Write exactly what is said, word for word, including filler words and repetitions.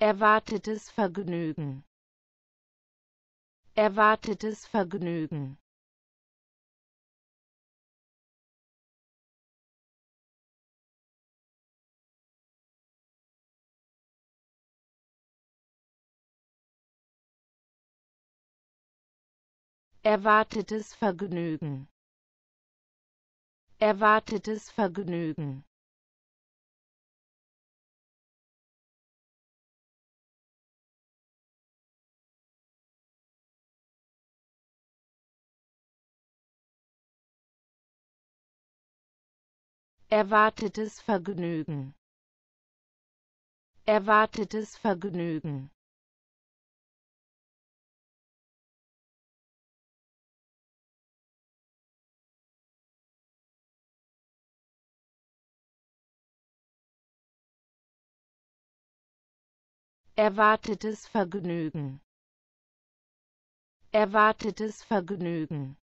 Erwartetes Vergnügen. Erwartetes Vergnügen. Erwartetes Vergnügen. Erwartetes Vergnügen. Erwartetes Vergnügen. Erwartetes Vergnügen. Erwartetes Vergnügen. Erwartetes Vergnügen.